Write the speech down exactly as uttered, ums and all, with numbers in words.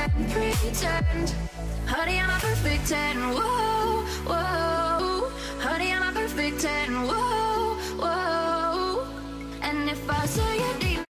can't pretend. Honey, I'm a perfect ten. Whoa, whoa. Honey, I'm a perfect ten. Whoa, whoa. And if I say